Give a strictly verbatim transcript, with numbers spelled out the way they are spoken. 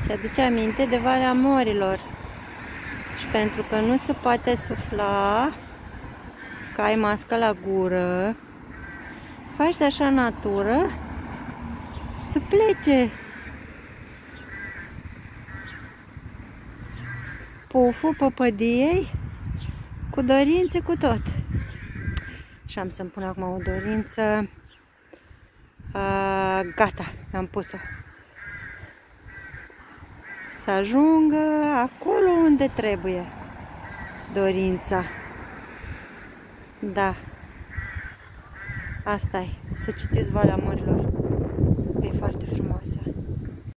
Ți-aduce aminte de Valea Morilor. Și pentru că nu se poate sufla, că ai mască la gură, faci de așa natură să plece puful păpădiei cu dorințe cu tot. Și am să-mi pun acum o dorință. A, gata, am pus-o. Să ajungă acolo unde trebuie dorința. Da. Asta e. Să citiți Valea Morilor. E foarte frumos.